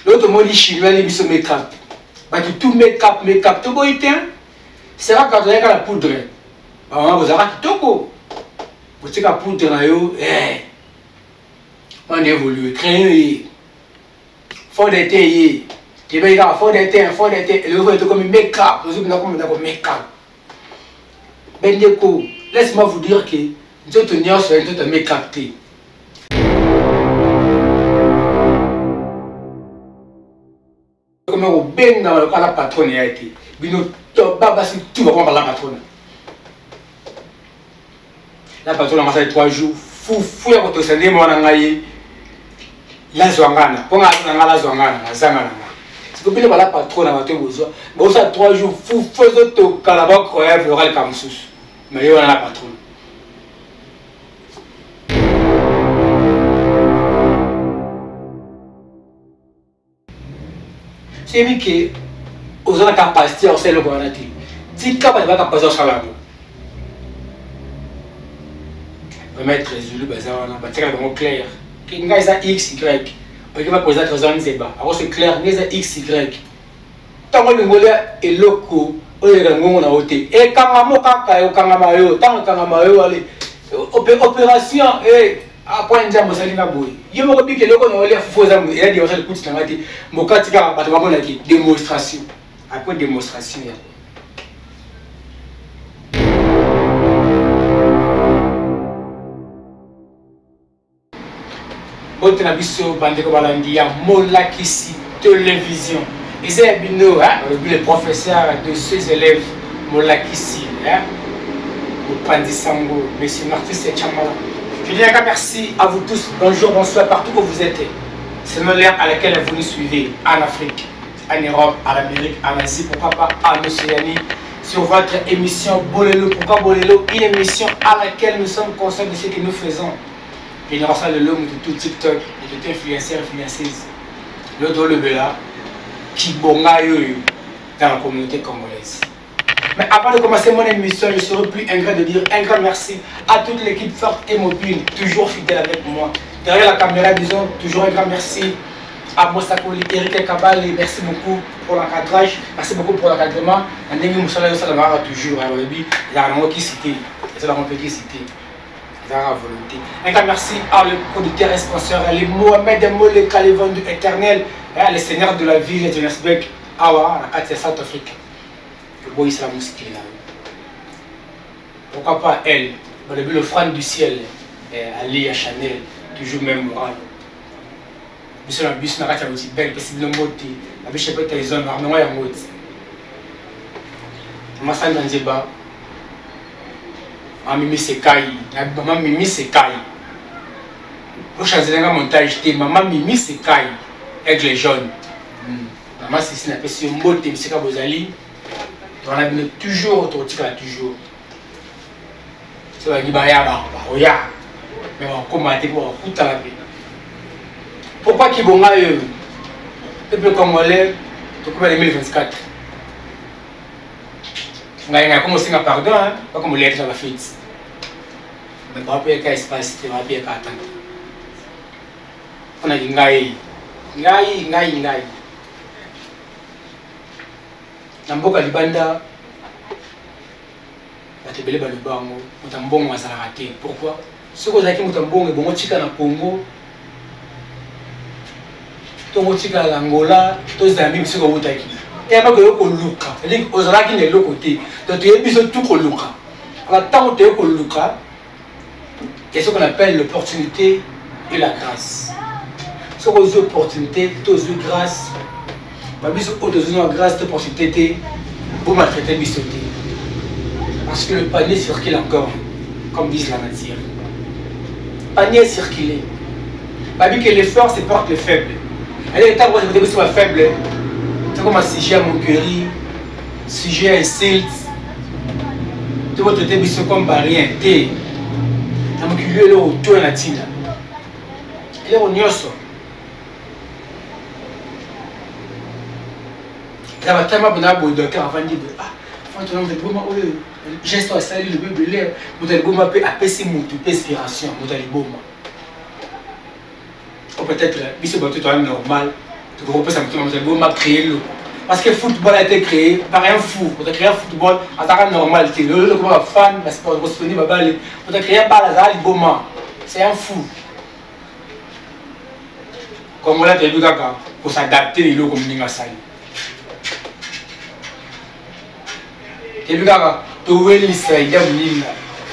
L'autre mot dit chinois, il dit make-up. Tout make-up, tout beau éteint. C'est vrai quand on a la poudre. Vous avez tout beau. Vous avez la poudre, on évolue. Crayon, fond d'été, fond d'été, et le fait comme make-up. Vous avez comme make-up. Bendeko, laisse-moi vous dire que nous sommes tenus sur un make-up. Comme on baigne dans la patronne, il a été. Tout va prendre la patronne. La patronne a passé 3 jours. Fou, il y a un peu de temps. La Zwangana. Pour la Zwangana, la Zangana. C'est que la patronne a été besoin. Bon, ça 3 jours. Fou, faisons tout. Calabas, croyable, le rêve comme sous. Mais il y a la patronne. C'est vrai que vous avez la capacité à faire le bon athée. Si vous avez la capacité à faire le bon athée, mettre résolu, c'est clair. Il y a X, Y. Il va poser la raison de débat. Alors c'est clair, il y a X, Y. Tant que le monde est loco, on est dans le monde à ôter. Et quand on a tant que opération et après njambo salinga boy yo moko bike loko na ole fufo za il a dit on ça le coup de ngati mokati ka bato ba ki démonstration après démonstration ya bote na biso bande ko balandi ya Molakisi télévision et c'est bino le professeur de ses élèves Molakisi Pandi Sango, monsieur Martis et Chamala. Je dis un merci à vous tous. Bonjour, bonsoir, partout où vous êtes. C'est l'ère à laquelle vous nous suivez en Afrique, en Europe, en Amérique, en Asie, pourquoi pas en Océanie, sur votre émission Bolelo. Pourquoi Bolelo? Une émission à laquelle nous sommes conscients de ce que nous faisons. Génération de l'homme de tout TikTok, de tout influenceur, influenceuse. Le dos le bela, qui bonga dans la communauté congolaise. Mais avant de commencer mon émission, je serai plus ingrat de dire un grand merci à toute l'équipe forte et mobile, toujours fidèle avec moi. Derrière la caméra, disons toujours un grand merci à Mosakoli, Eric Kabali, merci beaucoup pour l'encadrage, merci beaucoup pour l'encadrement. Toujours, il y a un qui cité, c'est la qui cité. Volonté. Un grand merci à le producteur et sponsor, les Mohamed Mole Kalevon du éternel, les seigneurs de la ville de Johannesburg, Awa, la carte South Afrique. Le islam là. Pourquoi pas elle, le frère du ciel, Ali à Chanel, toujours même moral. Monsieur la bus n'a pas été aussi belle, parce que le mot la biche peut être les zones, mais il y a un mot. Massa Nanzeba, Mimi Sekai, Maman Mimi Sekai. Pour changer un montage, Maman Mimi Sekai, avec les jaunes. Maman, c'est une appellation mot, c'est comme Bozali. On a toujours toujours. C'est vrai qu'il y a mais on commence pour tout la vie. Pourquoi qu'il y a le peuple congolais en 2024? On a commencé à pardon, pas comme l'être à la fête. Mais pas pour qu'il espace, pas pour qu'il attendre. On a dit ngaï. Namboka libanda batebele balubango mutambongo azala raté. Pourquoi? Ce que vous avez mutambongo bongo tika na Congo tongo tika na Angola to Zambie ce que vous avez et pas que ko luka c'est-à-dire ozala ki ne le côté donc tu es biso tout ko luka alors tant que tu ko luka il y a ce qu'on appelle l'opportunité et la grâce. Ce que vous opportunité to grâce grâce de possibilité pour maltraiter bisoté. Parce que le panier circule encore, comme disent la nature. Panier circulé. Pas dit que l'effort c'est porte le faible. Elle est temps où je suis faible. C'est comme un sujet à mon curry, sujet insulte. Tu vas traiter biso comme rien. T'es. T'as mon curry là au tout en latina. Elle est au nyoso. Il y a tellement de docteurs avant de dire geste à saluer le bébé, vous allez apaiser mon inspiration, vous allez bon. Ou peut-être, si c'est normal, Tu comprends ça, tu vas créer l'eau. Parce que le football a été créé par un fou. On a créé un football en tant que normalité. Le fan, mais c'est pas disponible. On a créé un balazal, c'est un fou. Comme on l'a dit, pour s'adapter à l'eau comme on a sali. Tu vu kaka, tu vois l'Israël, il y a une ligne.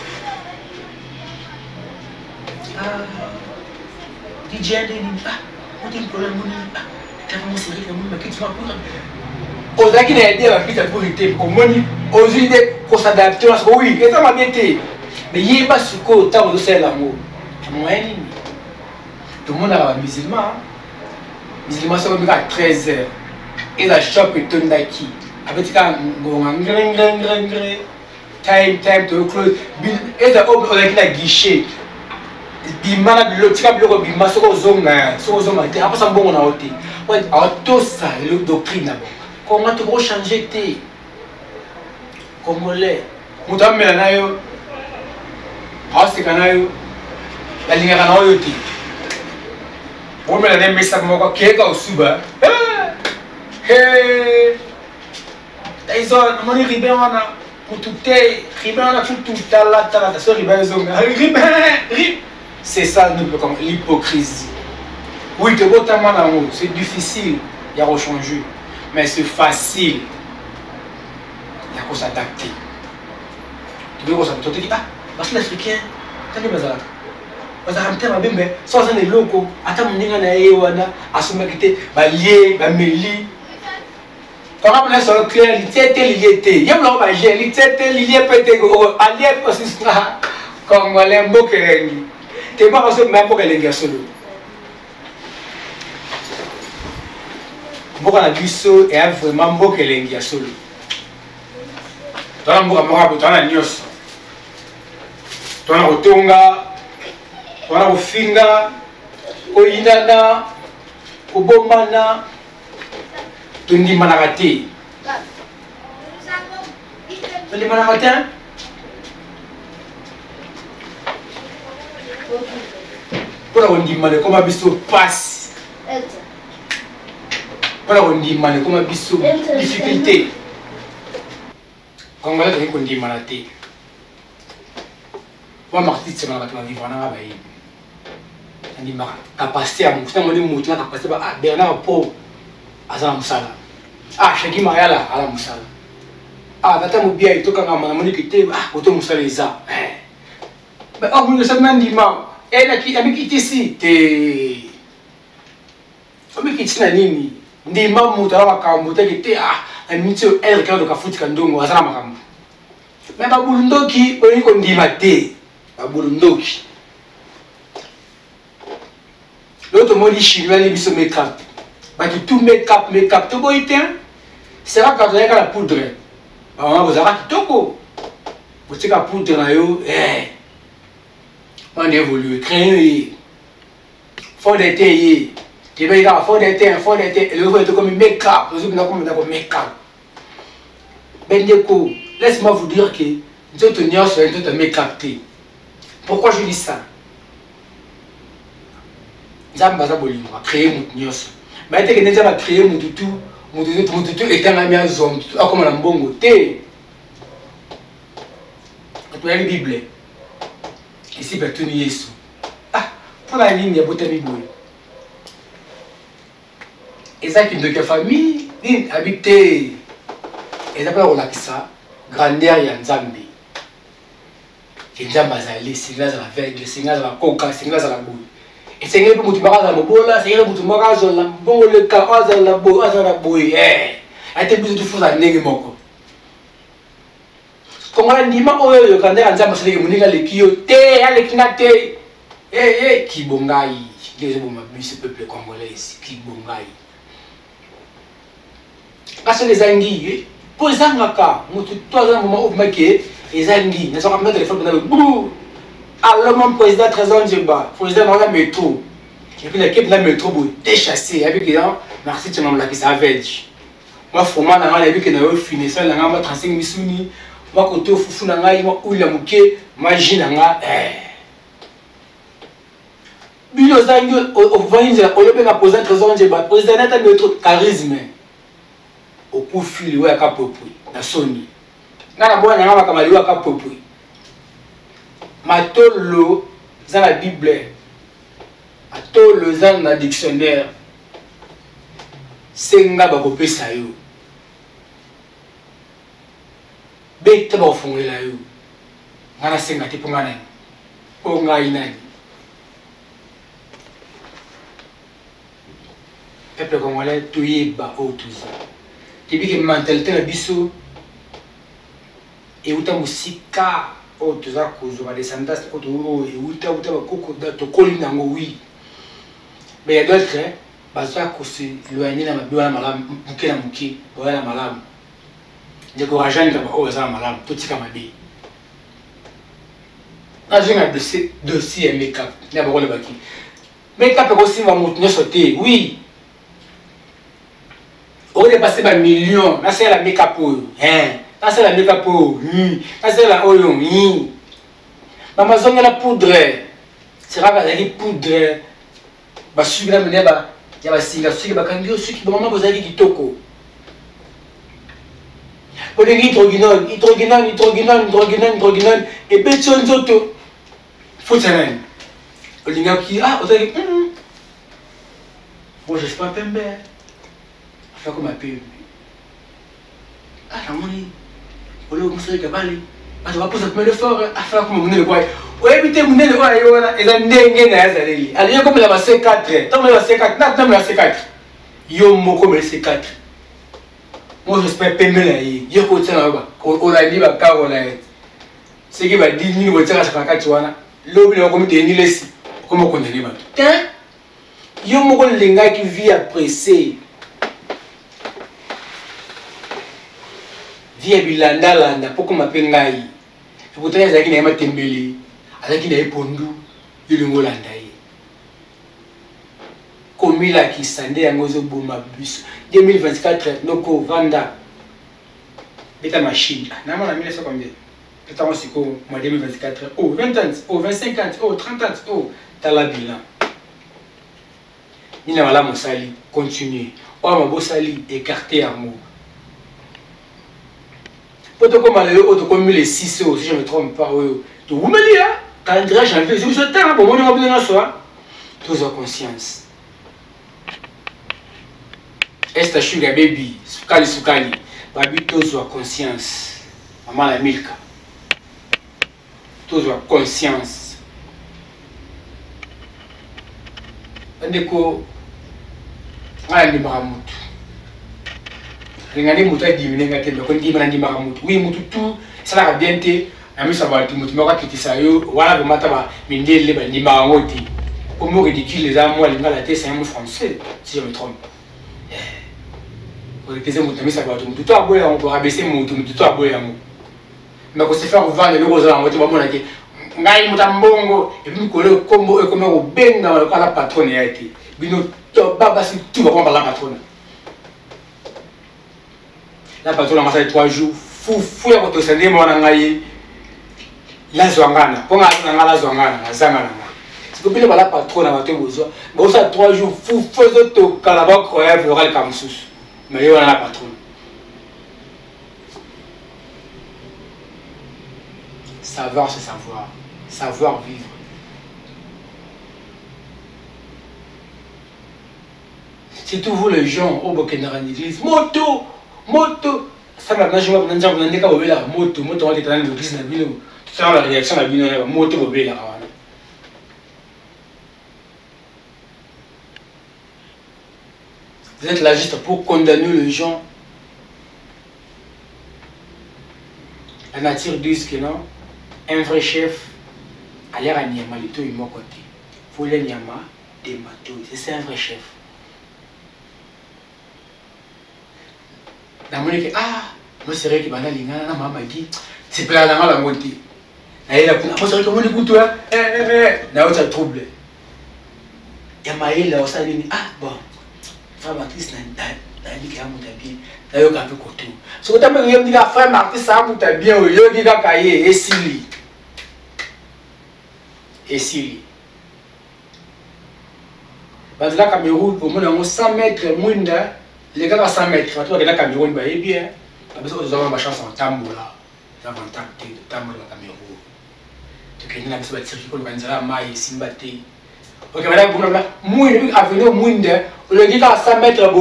DJ a dit, on a un problème, tu as vraiment serré, tu as on a qui n'a aidé à la vie pour l'été, pour moni, aux idées pour s'adapter, parce que oui, et ça m'a bien été. Mais il n'y a pas ce qu'on a de l'amour. Tout le monde a un musulman. Musulman, c'est comme à 13h. Et la shop est tombée d'acquis. Avec un time to close. Et la homme, on a qui a guichet. Bimana bilotika biloko bima soko zonga te après ça bon on a ôté ouais tout ça le doctrine d'abord comment tu peux changer té congolais muta mela nayo hasi kanayo la linga kana yo té on mela na message moko keka usuba ils ont moni ribe wana mututé ribe wana tout tala so ribe zonga ribe. C'est ça l'hypocrisie. Oui, c'est difficile, il y a changer, mais c'est facile, il y a qu'on s'adapter. Tu veux qu'on s'adapte, ah, parce que l'Africain, tu as dit, parce que tu as dit, sans un loco, attends, on est là, à ce moment-là, lié, meli. Quand on est sur le clair, il était lié, il y a un bagage, il était lié, peut-être, allié, parce que c'est comme on l'aime beaucoup. Tu ne peux pas même pour les gars solo. Beaucoup de gens et vraiment beaucoup les gars solo. Tu as un peu de nios. Tu as un rotonga, tu as un finga, tu inana, tu bomana, tu dis managate. Tu dis managate? Pour on dit mal comment biso passe. Pour on dit mal comment biso difficulté. Quand on a dit qu'on dit malaté. Moi marti c'est mal à vivre na bayi. On dit ma capacité à monter mon dit la capacité ah Bernard po azala musala. Ah Shagi Mayala ala musala. Ah tata mubia itoka ngama moni kite ah oto musala eza. Mais oh vous ne savez même dit ma elle a quitté ici. On quitté na nini? Ndi mamu tala makambo te ah amitié elle quand ka futi kandongo azana makambo. Mais ba bulundoki oni ko ndima te. Ba bulundoki. L'autre mot dit chinois les biso make-up. Ba tout make-up to boité. C'est là quand on a la poudre. Ba on a besoin kitoko. Pour que la poudre na yo on évolue, créer, fond d'été, tu veux dire fond d'été, le voit comme make-up, le jour comme make-up. Ben Deko, laisse-moi vous dire que nous tenons sur un make-up. Pourquoi je dis ça? Nous avons créé mon nios. Mais dès que nous avons créé mon tutu est un ami à zone, comme un bon côté. Tu as la Bible. Ici, tu es Jésus. Ah, pour la ligne, il y a beaucoup de Bible. Et ça, qui est une famille, habité. Et ça, on a ça, grandeur, il y a un Zambie. Et Nzamba Zali, c'est là la veille, c'est là la coca, c'est là la boue. Et c'est là que tu vas à la bola, c'est là que tu vas à la bola, le cas, à la boue, et tu es obligé de faire la nègre. Quand on dit que quand on a un c'est que qui bongaï, ce peuple congolais, qui bongaï. Parce que les anguilles, pour les angaka, nous tous les moments où les anguilles, nous avons mis le téléphone pour alors mon président trésor Djeba, président de la métro, et puis l'équipe de la métro pour déchasser avec les gens, merci tu m'as dit que ça avait. Moi, franchement, on a vu que nous avons fini ça, on a 35 misuni. Moi, quand tu fous, ou la mouké, moi, j'ai Bino zangi au vanille au lieu de poser un trésor de bas président n'a pas notre charisme au coup fil ouais kapopui na soni ngana bwana ngama kamali wa kapopui matolo za la bible atolo za na dictionnaire senga ba kopesa yo beta ba ofungela yo ngana senga te pongana po ngai nani peuple congolais toyeba o tuza tibiki mentalité na biso e uta musika o tuza kuzuba descendance o to e uta bakoko da to koli nango oui mais il y a d'autres baza ko se loigner na mabiwa na malamu mukena muki boya na malamu ndeko rajani ba o za malamu to tika mabi na jinga dossier make-up na ba ko le baki make-up ko simba mutu nyosote oui. On est passé par millions, là c'est la make-up, là c'est la make-up, là c'est la oyo, maman zonga la poudre, c'est rare la poudre, bah suivre la monnaie bah, y a bah singa suivre bah quand Dieu suivre bah maman vous avez qui toko, on est hydrogenone, et béton zoto, faut ça même, on dit qui ah vous avez bon j'espère pas pembe. Faire comme un peu. Ah, la monnaie. On est au conseil de Bali. Ah, tu vas poser le fort à faire comme on est le bois. Oui, évitez mon nez le bois et la dengue n'a pas d'allée. Allez, comme la C4. Tant que la C4, n'a la C4. Yo, mon comme la C4. Moi, j'espère pas me la y. Yo, côté là-bas. On a dit, bah, car on a. C'est qui va dire, nous, on tire à chaque fois, tu vois. L'homme, il va comme des nids ici. Comment on connaît, bah. Tiens. Yo, mon comme les gars qui vit apprécier. Via bilanda landa poko mapengai pourtant ezaki na yema tembeli azaki na epondu ilingo landa ye komila ki sande yango zo boma bus 2024 noko vanda beta machine na mona 1900 combien beta on siko mois 2024 oh 20 ans oh 25 ans oh 30 ans oh tala bilan ni na mala mosali continuer o mabosali écarter yango. Comme les 6 si je ne me trompe pas, tu vous me dis, quand je janvier, je suis tard pour moi, tous en conscience. Est-ce que sugar baby, sukali, baby, tous en conscience. Maman la milka. Tous en conscience. Ndeko, ala ni maramut. Regardez mon toit diminué, oui, mon tout, ça va bien te, ami ça va tout, mon toit qui ça yo, voilà le matin, mais les nimaramoti. Pour me ridicule, les amours, les la tête, c'est un mot français, si je me trompe. Pour les mon ami ça va tout, tout à boire, on peut rabaisser mon tout à boire. Mais quand c'est faire vendre le rose, on va te voir mon avis. Ngai mutambongo, et puis coller au combo, et comme au ben dans la patronne a été. Bino, baba, si tout va prendre la patronne. La patronne a massé 3 jours. Fou, ya koto sende mwana ngai. La zwangana. Ponga la zwangana, na zangana. C'est que la patronne a maté besoin. Mais ça 3 jours. Fou, to kalaba croyable, il y aura le kamsus. Mais il y a la patronne. Savoir, c'est savoir. Savoir vivre. C'est tout vous les gens au Burkina en église. Moto! Ça m'a dit, je vais vous dire que la moto, on est dans l'église, tu la réaction de la moto, vous êtes là juste pour condamner les gens. La nature dit que non, un vrai chef, à l'air à Niama, il est mon côté. Il faut les Niama, des bateaux, c'est un vrai chef. La monnaie ah, moi c'est vrai que banal ingana maman dit c'est plein la moitié. Et là moi c'est vrai que mon écoute toi na autre trouble. Et maïla ça dit ah bon. Frère Martis na dit que amuta bien. Na yo ka pe koto. So ta me yo dit la frère Martis ça amuta bien yo dit ka kaye esili. Dans la Cameroun, au moins 100 mètres, les gars à 100 mètres, tu vois, la Cameroun, bah, bien. Parce que nous avons ma chance en tambour là. Nous avons un tambour de la Cameroun. Tu connais la mission de circuit pour organiser la maille, Simbate. Ok, madame, vous l'avez dit, avenue au monde, le gars à 100 mètres,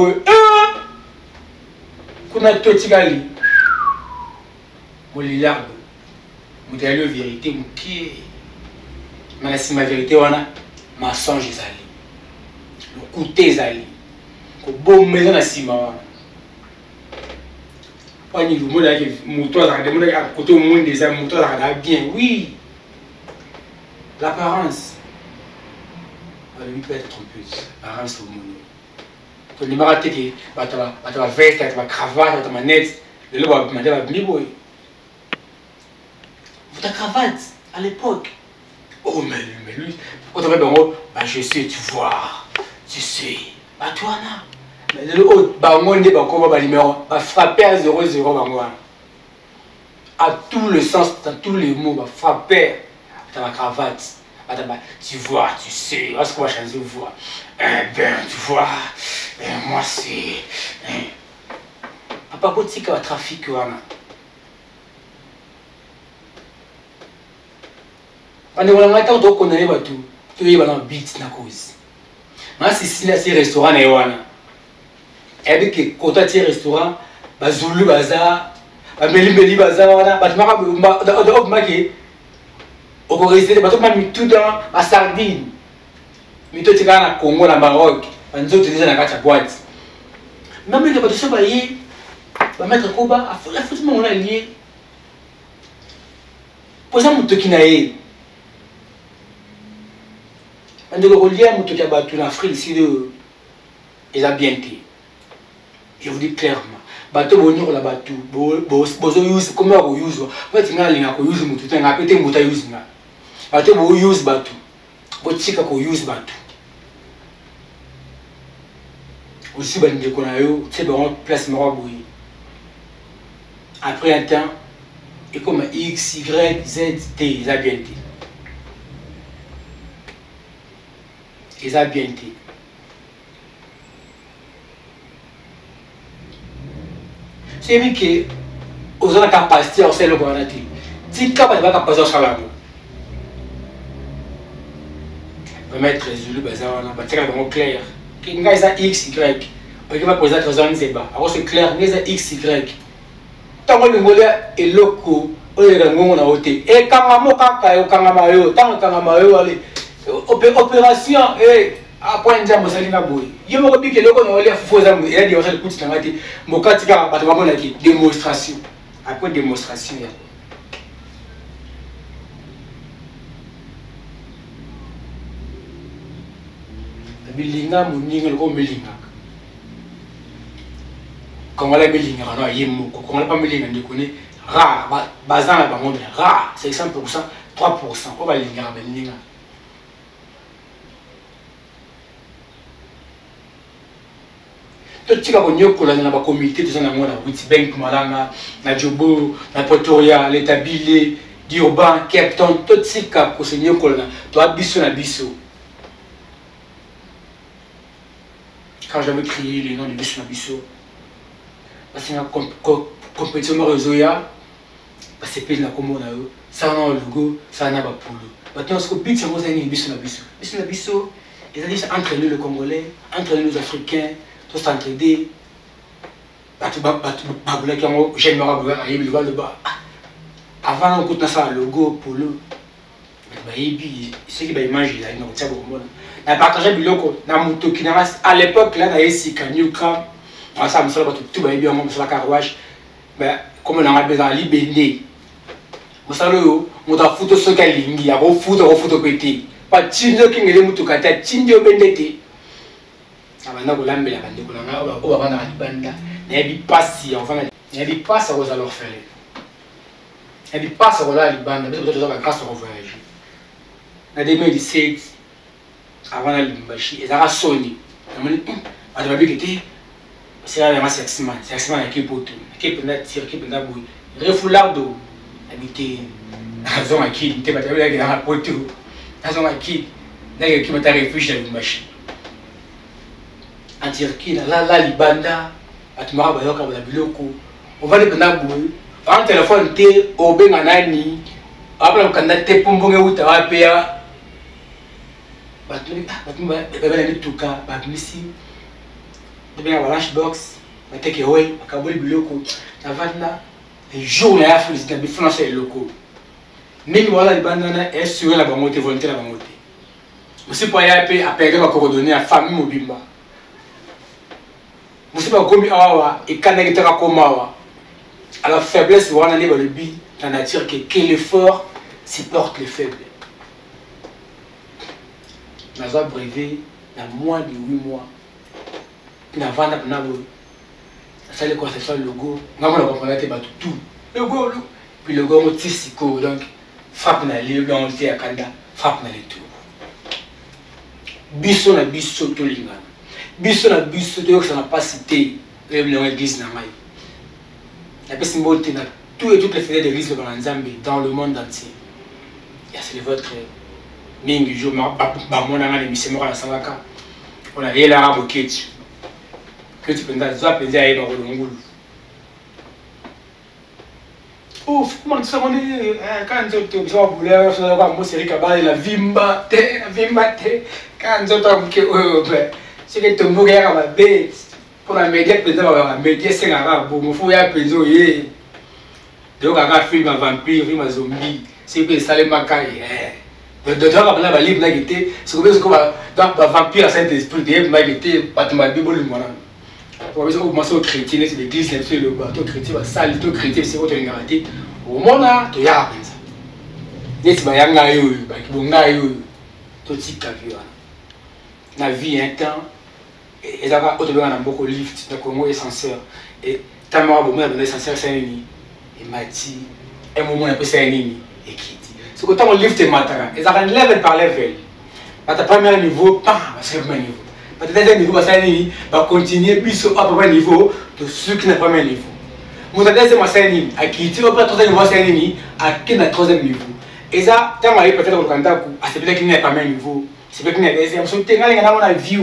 qu'on a tout tigali. Mon lilarde, mon dialogue vérité, mon qui mais si ma vérité, on a ma songe zali. Le côté zali. Le beau maison à ciment. Pas ni le monde avec moto à côté au monde des amis, moto à bien. Oui. L'apparence. Elle peut être trompeuse. L'apparence au monde. Tu ne m'as pas dit que tu vas veste, tu vas cravate, tu vas manette. Le lobo va demander à mi-boy. Ta cravate à l'époque. Oh, mais lui, quand tu vas dans bah, je sais, tu vois, tu sais. Bah, toi, là. Mais le haut, bah, on est bah, comment va numéro, bah, frapper à 0-0, bah, moi. À tout le sens, dans tous les mots, bah, frapper dans la cravate. Bah, tu vois, tu sais, est-ce qu'on va changer de voix? Ben, tu vois, moi, c'est. Papa, quand tu as trafic, voilà. On est vraiment quand on connaît pas tout, tu es dans beat na cause. Moi si là c'est restaurant na wana. Et que quand tu es restaurant, ba Zulu baza, ba meli baza wana, ba tmaka ba maki. Au Corée ba to mami tout dans à sardine. Mi to tika na Congo na Maroc, ba nzo te na kata boîte. Même les ba to so ba yi, ba mettre koba, la faut mon na lié. Pour ça muto kinaye. On dit que relier tout en Afrique ici ils ont bien été. Je vous dis clairement, bateau bonheur la bateau, bozo use comment on use. En fait, il y a un use mutu, il y a pété muta use na. Bateau bo use bateau, botika ko use bateau. Aussi ben de konayo, c'est bon place mora boui. Après un temps, et comme X, Y, Z, T, ils ont bien été. Ils ont bien été. C'est vrai que aux autres capacités, on sait le qu'on a dit. Si capable de capacité sur la on va mettre Zulu bazar, on va tirer vraiment clair. Qui n'a pas X Y. On va poser la raison débat. Alors c'est clair, n'a pas X Y. Tant que le mot est loco, on est dans le monde à ôter. Et quand on a kangamayo, tant que kangamayo allez. Opération et après njambo salinga boy yo moko biki loko na ole fo za ya di osali kuti ngati mokati ka bato bamona ki démonstration après démonstration ya bilinga muninga loko melinga quand on la melinga no yemo ko on la pas melinga ndikone ra bazana ba ngombe ra c'est 100% 3% ko balinga belinga. Tout ce qu'on a dans le comité, tout ça, dans le Witbank, Malanga, na Djobo, na Pretoria, l'État Bilé, Durban, Cape Town, tout ce qu'on a tu as biso na biso. Quand j'avais crié les noms de biso na biso, parce que la compétition réseau, c'est plus la commune, ça a un logo, ça a un polo. Maintenant, ce que but, c'est que biso na biso. Biso na biso, ils ont dit entraîner le Congolais, entraîner les Africains. Tout s'entraider. Avant, on coûte ça logo pour le. Ce qui va manger, il y a partagé le logo. À l'époque, là, il y a New Cram. Ça me semble tout bien, on a carouage. Comme on a besoin de libérer. On a foutu ce qu'il y a, on fout pété. Pas de tinder qui est le moutoukata, tinder bendete. Abanda kolambela bandeko na nga oba bana libanda na bi pasi enfin na bi pasi ko za leur faire na bi pasi ko la libanda parce que tout ça va grâce au voyage na 2017 avant la limbashi ezara soni na moni adaba bikete c'est là ma sexman qui poto qui peut na tir qui peut na boui refoulardo habité azon akid te batabela na poto azon akid na qui m'a réfugié na limbashi. en Turquie, là, Libanda, à Tumara Bayoka, Biloko, on va les Benabou, un téléphone, au Benganani, après le candidat, Pumbonga ou Tawapea, Batumi, Tuka, Batmisi, de Lunchbox, Take away, Kabuli Biloko, Navana, les jours là, il faut les français locaux. Ni voilà les bandanas est sur la banque volontaire la banque. Monsieur pas y a appelé ma coordonnée à famille mobimba. Monsieur pas comme awa et connecter à komawa. À la faiblesse voilà n'est pas le but la nature que l'effort supporte les faibles. Naza brevet dans moins de 8 mois. Na vanda na bo. Ça les conception logo, on va comprendre tout. Logo puis le logo motisiko donc frappe na les blancs à Kanda, frappe na les tours. Bisso na bisso to lingana. Bisso na bisso to ça n'a pas cité les blancs église na mai. La peste symbole na tout et toutes les fêtes d'église dans Nzambe dans le monde entier. Il y a c'est votre mingi jour ba mona na l'émission na sangaka. On a yela rabo ketch. Que tu peux nous appeler à Eba Rolongulu. Oh, comment ça on est quand tu voulais faire moi c'est Ricabal la vimba te quand tu as c'est que tu me regardes ma bête pour la média président la média c'est un bon faut y appeler donc un film à vampire film à zombie c'est que ça les macaille de toi la libre là qui était c'est comme dans vampire à Saint-Esprit de m'a été pas ma bible le moi. Pour commencer au chrétien, c'est l'église, c'est le bateau chrétien, le salle, le chrétien, c'est votre garantie. Au monde, tu y as ça. Et tu vas y aller, tu vas y aller, tu vas la vie, un temps, et ça va au-delà de beaucoup de lift, donc au moins essentiel. Et ta mère, au moins, l'essentiel, c'est un nid. Et m'a dit, un moment, un peu, c'est un nid. Et qui dit, c'est que quand on lift, et ça va level par level. À ta première niveau, pas, parce que c'est le même niveau. Peut-être niveau va continuer puis à peu près niveau de ceux qui n'ont pas le niveau. Mon deuxième à qui tu vas pas troisième niveau à qui n'a troisième niveau. Et ça, tu as peut-être au candidat à c'est peut-être qu'il n'y a pas le niveau. C'est peut-être qu'il y a des émotions. Tu as une view.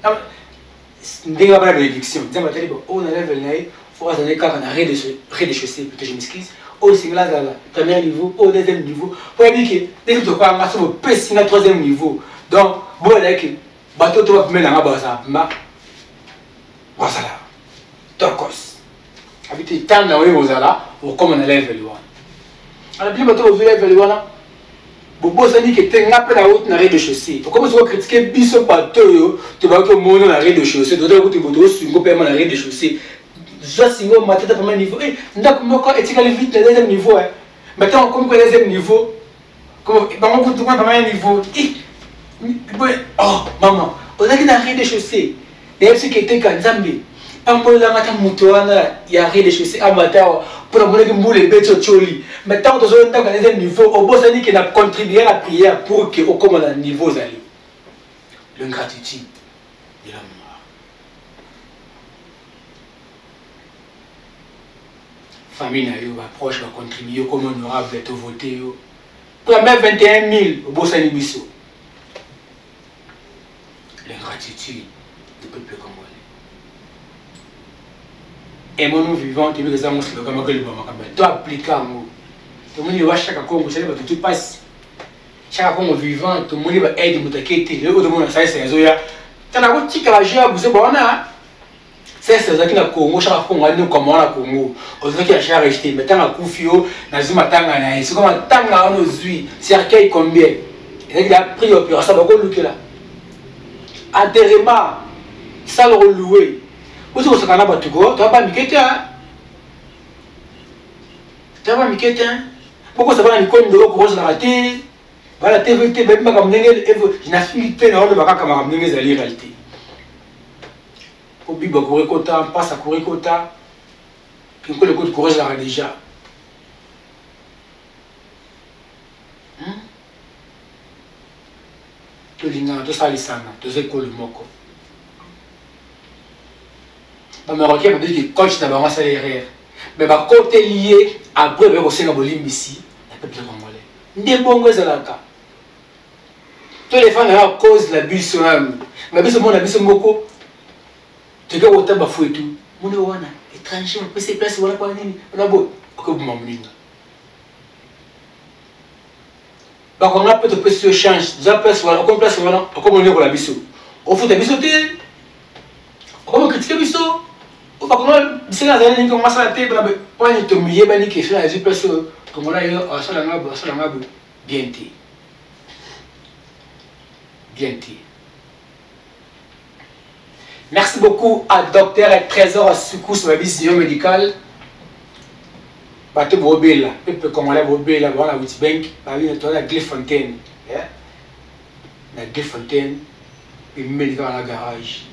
Dès la réduction, tu as dit on a level là, faut aller quand on a rez-de-chaussée, peut-être je m'excuse. Au single premier niveau, au deuxième niveau. Pour dire que dès que tu as un massif au troisième niveau. Donc, bon là que bateau tu vas mettre dans la base ma voilà turcos habité tant dans les là ou comme on level 1 alors bien bateau level 1 bobo sani que tu n'as pas la route na rez-de-chaussée comme si on critiquer biso bateau tu vas que mon na rez-de-chaussée d'autres route bodo singo paiement na rez-de-chaussée je singo ma tête premier niveau eh ndako moko etika vite le deuxième niveau maintenant comme que deuxième niveau comme on peut tout premier niveau oh maman on a qu'une rez-de-chaussée d'ailleurs ce qui était Kanzambi un peu la matin moutoana il y a rez-de-chaussée à matin pour la monnaie que moule les bêtes choli maintenant dans un deuxième niveau au bout ça dit qu'il a contribué à la prière pour que au comme on a niveau zali l'ingratitude de la mort famille na yo proche va contribuer comme honorable to voter yo pour même 21 000 au bout ça biso l'ingratitude du peuple congolais. Et mon vivant, tu veux que ça montre le Congo, tu appliques à moi. Tout le monde va chaque Congo, c'est que tout passe. Chaque Congo vivant, tout le monde va aider à t'inquiéter. Le monde ça c'est Zoya. Tu as un petit cagé à vous bon c'est ça qui na Congo, chaque Congo nous comment la Congo. Aujourd'hui qui a cher acheté, mais tant à Koufio, na Zuma tanga na, c'est comme tanga on ozui, cercueil combien. Et il a pris opération ça va quoi là. Enterrement, ça le reloué. Vous savez ce qu'on a battu quoi? Tu vas pas m'inquiéter hein? Tu vas pas m'inquiéter hein? Pourquoi ça va dans les coins de l'eau pour se rater? Voilà, TVT, même pas comme n'engel, je n'ai filtré dans le bac comme n'engel à la réalité. Pour biba courir quota, passe à courir quota. Puis que le coup de courage là déjà. Tout ça les sana, tout écoles moko. Dans mes requêtes, je dis que coach n'a pas salaire. Mais ma côté lié après le conseil de Bolim ici, la peuple congolais. Des bons gars à la cas. Tous les femmes à cause de la bus mais bus mon la bus moko. Tu as autant bafoué tout. Mon wana étranger, on peut se placer voilà quoi nini. On a beau que vous m'amenez. Par contre, on a peut-être se change. Déjà place voilà, on place voilà, comme on est pour la biso. On fout la biso té. On critique biso. On va comment c'est là ça on commence à té pour ne te mouiller bani que faire les personnes comme là yo ça la ngabo bien té. Bien té. Merci beaucoup à Dr Trésor Soukous, ma vision médicale. Bateau Bobela, peuple congolais Bobela, voilà Witbank, la Glefontaine. La Glefontaine, et médicament dans la garage.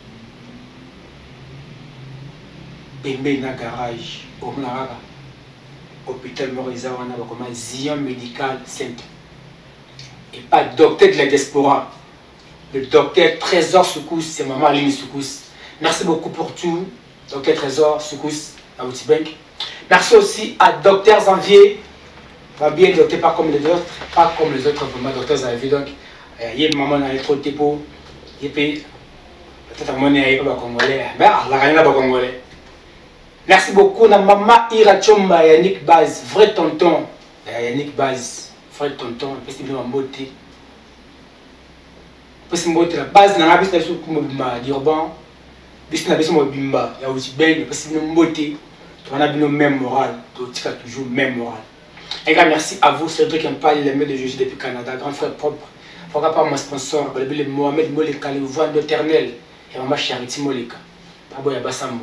Et dans la garage, au Mnaraga, hôpital Moriza, on a comme un Zion médical centre. Et pas docteur de la diaspora. Le docteur Trésor Soukous, c'est maman Aline Soukous. Merci beaucoup pour tout, docteur Trésor Soukous, à Witbank. Merci aussi à Docteur Zanvier. Va bien docteur, pas comme les autres, vraiment Docteur Zanvier. Donc, il y a une maman dans les trop de dépôts. Il y a peut-être un moment, il n'y a pas de Congolais. Mais la reine n'a pas de Congolais. Merci beaucoup à maman Ira Chomba, Yannick Baz, vrai tonton. Yannick Baz, vrai tonton, un peu si bien en beauté. Un peu si beauté, la base, dans la bise, la soupe, d'urban. Bise, la bise, bimba. Il y a aussi bien, un peu si bien en beauté. On a bien le même moral, toujours même moral. Un grand merci à vous, Cédric Mpaye, les mains de Jésus depuis Canada, grand frère propre. Il faut pas mon sponsor, le Mohamed Moleka, le voix d'éternel, et maman Charity Moleka. Pas bon, il y a Bassambo.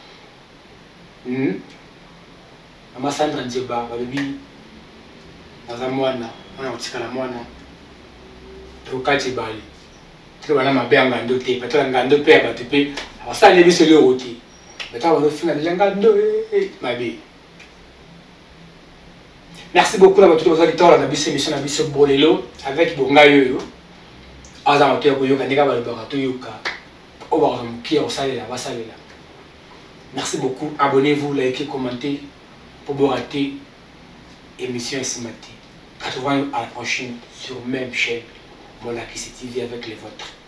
Maman Sandra Ndjeba, le bi, dans un moine, on a un petit moine. Tu as dit, tu as ma belle en doté, tu as un doté, tu as ça, les bis le rôti. Merci beaucoup à tous les auditeurs de la émission de Bolelo avec Bongayo. Merci beaucoup. Abonnez-vous, likez, commentez pour vous rater l'émission Essimati. Retrouvons-nous à la prochaine sur même chaîne Molakisi TV avec les vôtres.